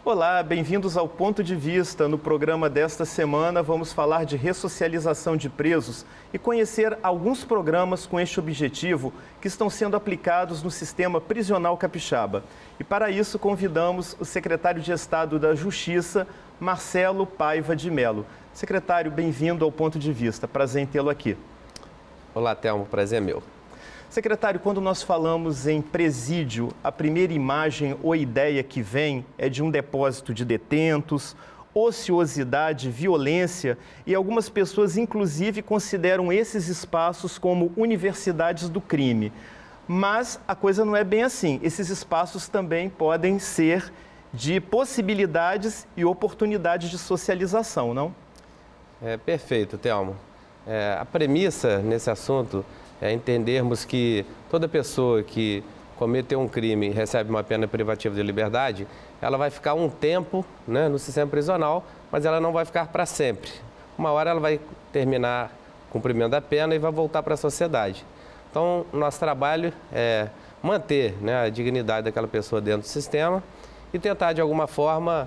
Olá, bem-vindos ao Ponto de Vista. No programa desta semana vamos falar de ressocialização de presos e conhecer alguns programas com este objetivo que estão sendo aplicados no sistema prisional capixaba. E para isso convidamos o secretário de Estado da Justiça, Marcelo Paiva de Mello. Secretário, bem-vindo ao Ponto de Vista. Prazer em tê-lo aqui. Olá, Thelmo. Prazer é meu. Secretário, quando nós falamos em presídio, a primeira imagem ou ideia que vem é de um depósito de detentos, ociosidade, violência, e algumas pessoas, inclusive, consideram esses espaços como universidades do crime. Mas a coisa não é bem assim. Esses espaços também podem ser de possibilidades e oportunidades de socialização, não? Perfeito, Thelmo. A premissa nesse assunto é entendermos que toda pessoa que cometeu um crime e recebe uma pena privativa de liberdade, ela vai ficar um tempo, né, no sistema prisional, mas ela não vai ficar para sempre. Uma hora ela vai terminar o cumprimento da pena e vai voltar para a sociedade. Então, nosso trabalho é manter, né, a dignidade daquela pessoa dentro do sistema e tentar, de alguma forma,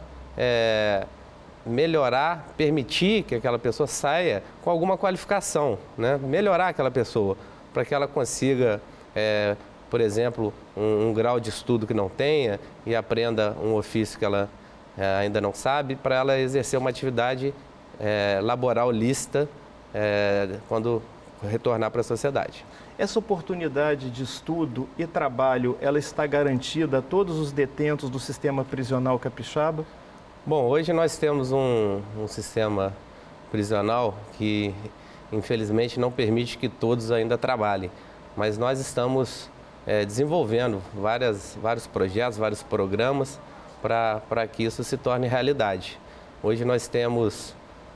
melhorar, permitir que aquela pessoa saia com alguma qualificação, né? Melhorar aquela pessoa, para que ela consiga, por exemplo, um grau de estudo que não tenha e aprenda um ofício que ela ainda não sabe, para ela exercer uma atividade laboral lícita quando retornar para a sociedade. Essa oportunidade de estudo e trabalho, ela está garantida a todos os detentos do sistema prisional capixaba? Bom, hoje nós temos um sistema prisional que, infelizmente, não permite que todos ainda trabalhem. Mas nós estamos desenvolvendo vários projetos, vários programas para que isso se torne realidade. Hoje nós temos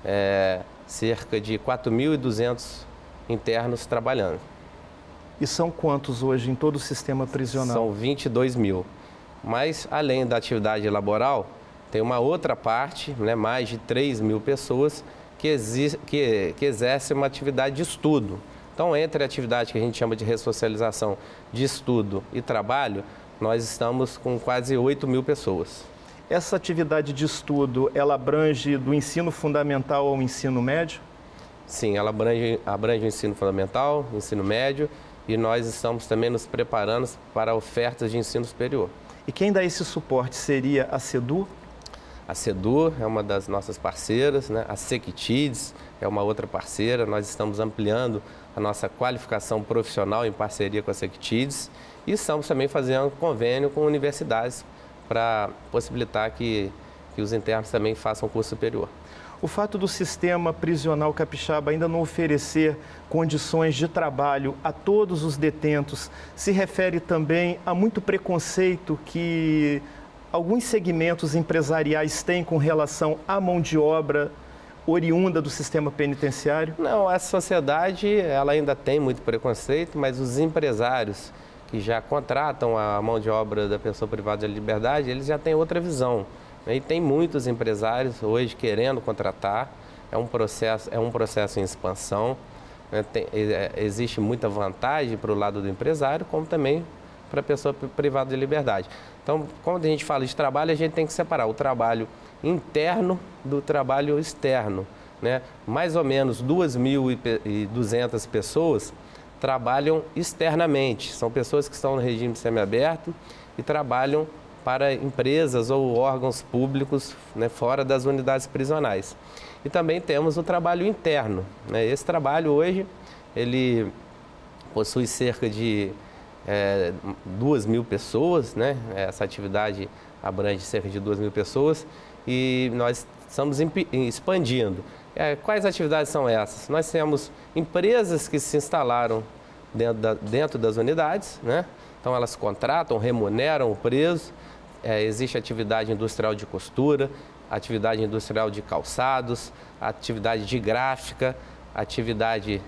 cerca de 4.200 internos trabalhando. E são quantos hoje em todo o sistema prisional? São 22 mil. Mas, além da atividade laboral, tem uma outra parte, né, mais de 3 mil pessoas, que exercem uma atividade de estudo. Então, entre a atividade que a gente chama de ressocialização de estudo e trabalho, nós estamos com quase 8 mil pessoas. Essa atividade de estudo, ela abrange do ensino fundamental ao ensino médio? Sim, ela abrange o ensino fundamental, o ensino médio, e nós estamos também nos preparando para ofertas de ensino superior. E quem dá esse suporte seria a SEDU? A SEDU é uma das nossas parceiras, né? A Sectides é uma outra parceira. Nós estamos ampliando a nossa qualificação profissional em parceria com a Sectides e estamos também fazendo convênio com universidades para possibilitar que os internos também façam curso superior. O fato do sistema prisional capixaba ainda não oferecer condições de trabalho a todos os detentos se refere também a muito preconceito que alguns segmentos empresariais têm com relação à mão de obra oriunda do sistema penitenciário? Não, a sociedade ela ainda tem muito preconceito, mas os empresários que já contratam a mão de obra da pessoa privada de liberdade, eles já têm outra visão. E tem muitos empresários hoje querendo contratar, é um processo em expansão, né? Existe muita vantagem para o lado do empresário, como também para a pessoa privada de liberdade. Então, quando a gente fala de trabalho, a gente tem que separar o trabalho interno do trabalho externo, né? Mais ou menos 2.200 pessoas trabalham externamente, são pessoas que estão no regime semiaberto e trabalham para empresas ou órgãos públicos, né, fora das unidades prisionais. E também temos o trabalho interno, né? Esse trabalho hoje, ele possui cerca de 2.000 pessoas, né? Essa atividade abrange cerca de 2.000 pessoas e nós estamos expandindo. Quais atividades são essas? Nós temos empresas que se instalaram dentro das unidades, né? Então elas contratam, remuneram o preso. Existe atividade industrial de costura, atividade industrial de calçados, atividade de gráfica, atividade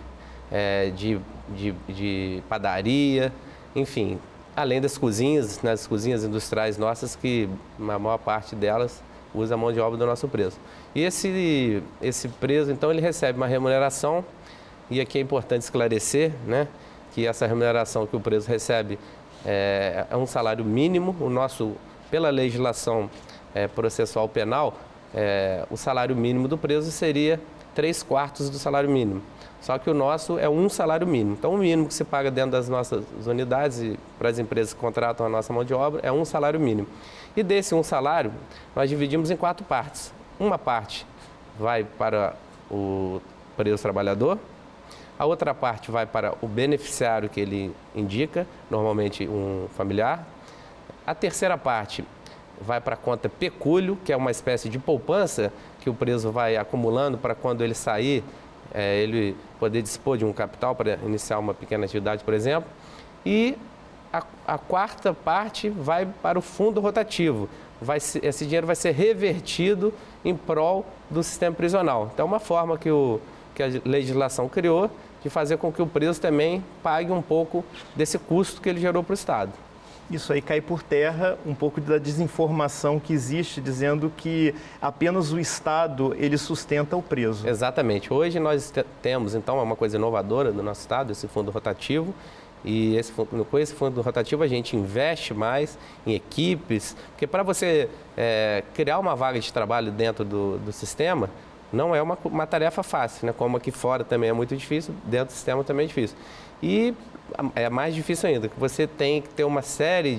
de padaria, enfim, além das cozinhas, nas cozinhas industriais nossas, que a maior parte delas usa a mão de obra do nosso preso. E esse preso, então, ele recebe uma remuneração, e aqui é importante esclarecer, né, que essa remuneração que o preso recebe é um salário mínimo. Pela legislação, processual penal, o salário mínimo do preso seria 3/4 do salário mínimo. Só que o nosso é um salário mínimo. Então, o mínimo que se paga dentro das nossas unidades e para as empresas que contratam a nossa mão de obra é um salário mínimo. E desse um salário, nós dividimos em 4 partes. Uma parte vai para o preso trabalhador, a outra parte vai para o beneficiário que ele indica, normalmente um familiar. A terceira parte vai para a conta pecúlio, que é uma espécie de poupança que o preso vai acumulando para quando ele sair, ele poder dispor de um capital para iniciar uma pequena atividade, por exemplo. E a quarta parte vai para o fundo rotativo. Esse dinheiro vai ser revertido em prol do sistema prisional. Então, é uma forma que a legislação criou de fazer com que o preso também pague um pouco desse custo que ele gerou para o Estado. Isso aí cai por terra um pouco da desinformação que existe, dizendo que apenas o Estado ele sustenta o preso. Exatamente. Hoje nós temos, então, uma coisa inovadora do nosso Estado, esse fundo rotativo. E com esse fundo rotativo a gente investe mais em equipes, porque para você criar uma vaga de trabalho dentro do sistema, não é uma tarefa fácil, né? Como aqui fora também é muito difícil, dentro do sistema também é difícil. E é mais difícil ainda, que você tem que ter uma série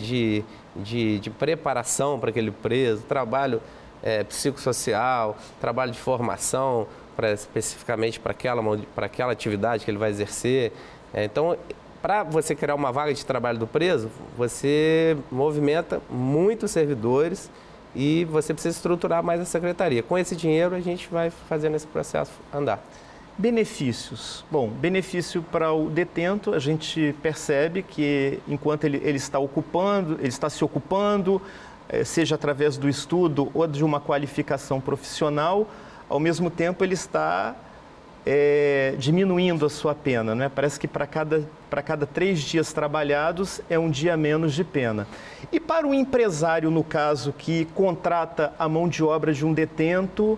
de preparação para aquele preso, trabalho psicossocial, trabalho de formação, especificamente para aquela atividade que ele vai exercer. Então, para você criar uma vaga de trabalho do preso, você movimenta muitos servidores e você precisa estruturar mais a secretaria. Com esse dinheiro, a gente vai fazendo esse processo andar. Benefícios. Bom, benefício para o detento, a gente percebe que enquanto ele está se ocupando, seja através do estudo ou de uma qualificação profissional, ao mesmo tempo ele está diminuindo a sua pena, né? Parece que para cada 3 dias trabalhados é um dia menos de pena. E para o empresário, no caso, que contrata a mão de obra de um detento,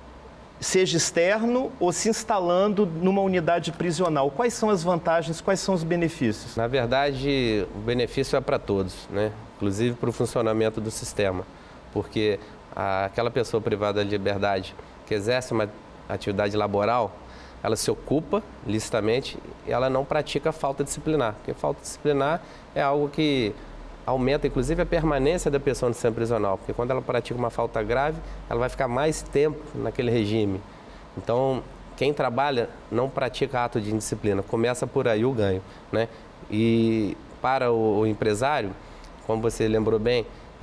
seja externo ou se instalando numa unidade prisional, quais são as vantagens, quais são os benefícios? Na verdade, o benefício é para todos, né? Inclusive para o funcionamento do sistema, porque aquela pessoa privada de liberdade que exerce uma atividade laboral, ela se ocupa licitamente e ela não pratica falta disciplinar, porque falta disciplinar é algo que aumenta, inclusive, a permanência da pessoa no sistema prisional, porque quando ela pratica uma falta grave, ela vai ficar mais tempo naquele regime. Então, quem trabalha não pratica ato de indisciplina, começa por aí o ganho, né? E para o empresário, como você lembrou bem,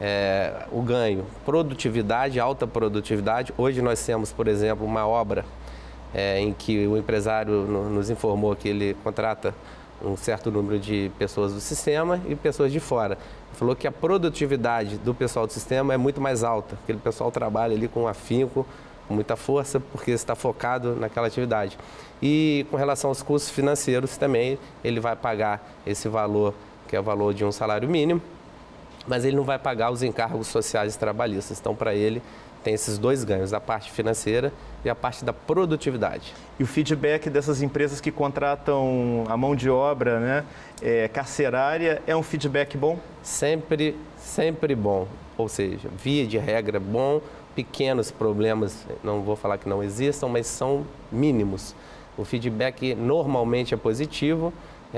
o ganho, produtividade, alta produtividade. Hoje nós temos, por exemplo, uma obra em que o empresário nos informou que ele contrata um certo número de pessoas do sistema e pessoas de fora. Ele falou que a produtividade do pessoal do sistema é muito mais alta, aquele pessoal trabalha ali com afinco, com muita força, porque está focado naquela atividade. E com relação aos custos financeiros também, ele vai pagar esse valor, que é o valor de um salário mínimo, mas ele não vai pagar os encargos sociais e trabalhistas. Então, para ele, tem esses 2 ganhos, a parte financeira e a parte da produtividade. E o feedback dessas empresas que contratam a mão de obra, né, carcerária, é um feedback bom? Sempre, sempre bom. Ou seja, via de regra bom, pequenos problemas, não vou falar que não existam, mas são mínimos. O feedback normalmente é positivo,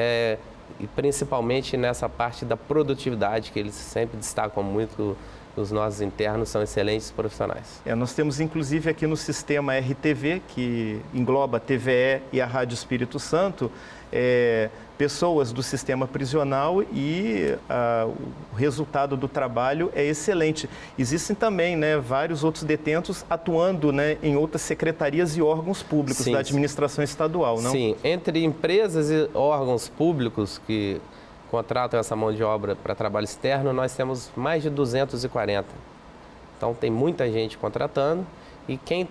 e principalmente nessa parte da produtividade, que eles sempre destacam muito. Os nossos internos são excelentes profissionais. Nós temos, inclusive, aqui no sistema RTV, que engloba a TVE e a Rádio Espírito Santo, pessoas do sistema prisional e o resultado do trabalho é excelente. Existem também, né, vários outros detentos atuando, né, em outras secretarias e órgãos públicos da administração estadual, não? Sim, entre empresas e órgãos públicos que contratam essa mão de obra para trabalho externo, nós temos mais de 240. Então, tem muita gente contratando e quem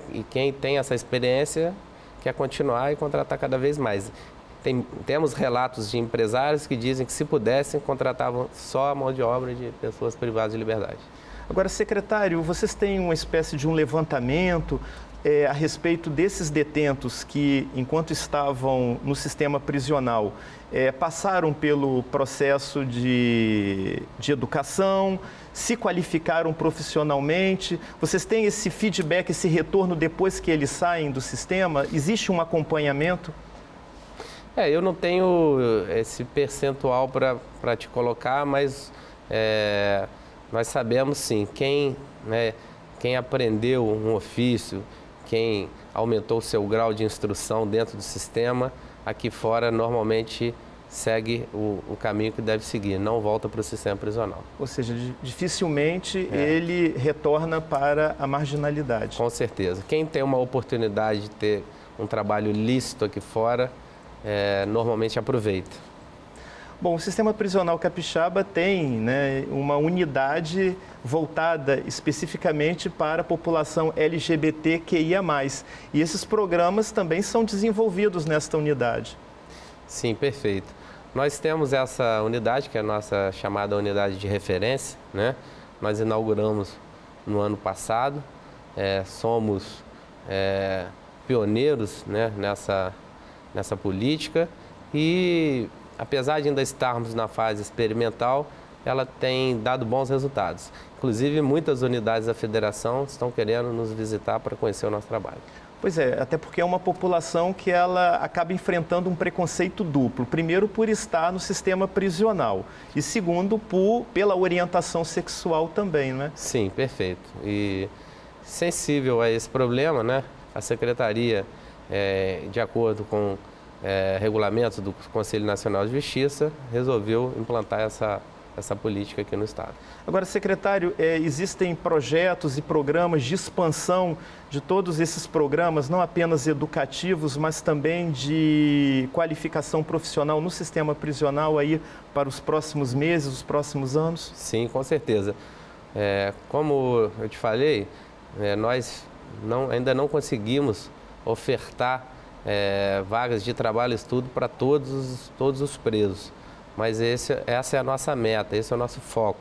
tem essa experiência quer continuar e contratar cada vez mais. Temos relatos de empresários que dizem que, se pudessem, contratavam só a mão de obra de pessoas privadas de liberdade. Agora, secretário, vocês têm uma espécie de um levantamento a respeito desses detentos que, enquanto estavam no sistema prisional, passaram pelo processo de educação, se qualificaram profissionalmente? Vocês têm esse feedback, esse retorno depois que eles saem do sistema? Existe um acompanhamento? Eu não tenho esse percentual para te colocar, mas nós sabemos sim, quem aprendeu um ofício, quem aumentou o seu grau de instrução dentro do sistema, aqui fora normalmente segue o caminho que deve seguir, não volta para o sistema prisional. Ou seja, dificilmente ele retorna para a marginalidade. Com certeza. Quem tem uma oportunidade de ter um trabalho lícito aqui fora, normalmente aproveita. Bom, o sistema prisional capixaba tem uma unidade voltada especificamente para a população LGBTQIA+. E esses programas também são desenvolvidos nesta unidade. Sim, perfeito. Nós temos essa unidade, que é a nossa chamada unidade de referência, né? Nós inauguramos no ano passado, somos pioneiros, né, nessa política e, apesar de ainda estarmos na fase experimental, ela tem dado bons resultados. Inclusive, muitas unidades da federação estão querendo nos visitar para conhecer o nosso trabalho. Pois é, até porque é uma população que ela acaba enfrentando um preconceito duplo. Primeiro, por estar no sistema prisional e, segundo, pela orientação sexual também, né? Sim, perfeito. E sensível a esse problema, né, a Secretaria, de acordo com regulamentos do Conselho Nacional de Justiça, resolveu implantar essa política aqui no Estado. Agora, secretário, existem projetos e programas de expansão de todos esses programas, não apenas educativos, mas também de qualificação profissional no sistema prisional aí para os próximos meses, os próximos anos? Sim, com certeza. Como eu te falei, nós ainda não conseguimos ofertar vagas de trabalho e estudo para todos os presos. Mas essa é a nossa meta, esse é o nosso foco.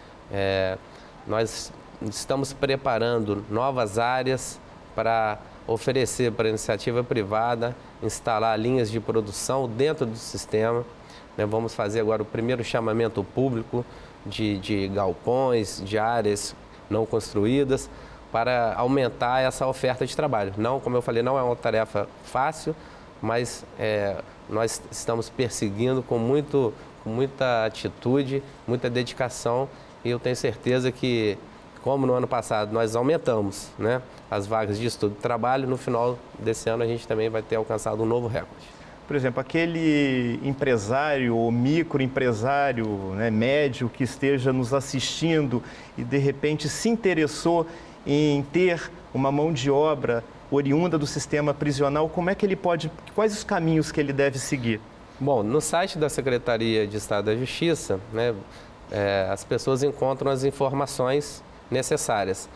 Nós estamos preparando novas áreas para oferecer para a iniciativa privada, instalar linhas de produção dentro do sistema. Vamos fazer agora o primeiro chamamento público de galpões, de áreas não construídas, para aumentar essa oferta de trabalho. Não, como eu falei, não é uma tarefa fácil, mas nós estamos perseguindo com muita atitude, muita dedicação, e eu tenho certeza que, como no ano passado nós aumentamos, né, as vagas de estudo e trabalho, no final desse ano a gente também vai ter alcançado um novo recorde. Por exemplo, aquele empresário ou microempresário, né, médio que esteja nos assistindo e de repente se interessou em ter uma mão de obra oriunda do sistema prisional, como é que ele pode, quais os caminhos que ele deve seguir? Bom, no site da Secretaria de Estado da Justiça, né, as pessoas encontram as informações necessárias.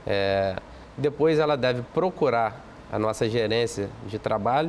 Depois ela deve procurar a nossa gerência de trabalho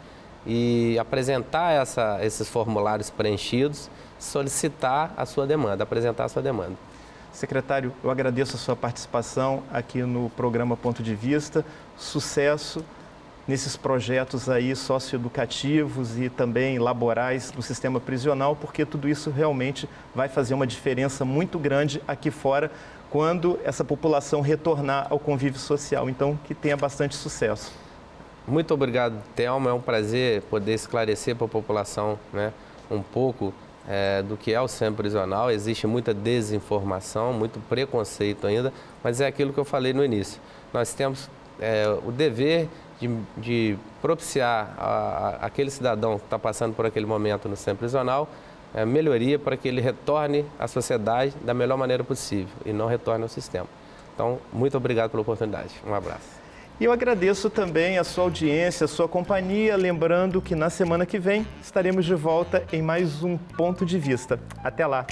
e apresentar esses formulários preenchidos, solicitar a sua demanda, apresentar a sua demanda. Secretário, eu agradeço a sua participação aqui no programa Ponto de Vista. Sucesso nesses projetos aí socioeducativos e também laborais no sistema prisional, porque tudo isso realmente vai fazer uma diferença muito grande aqui fora quando essa população retornar ao convívio social. Então, que tenha bastante sucesso. Muito obrigado, Thelma. É um prazer poder esclarecer para a população, né, um pouco do que é o sistema prisional. Existe muita desinformação, muito preconceito ainda, mas é aquilo que eu falei no início. Nós temos o dever de propiciar aquele cidadão que está passando por aquele momento no sistema prisional melhoria para que ele retorne à sociedade da melhor maneira possível e não retorne ao sistema. Então, muito obrigado pela oportunidade. Um abraço. E eu agradeço também a sua audiência, a sua companhia, lembrando que na semana que vem estaremos de volta em mais um Ponto de Vista. Até lá!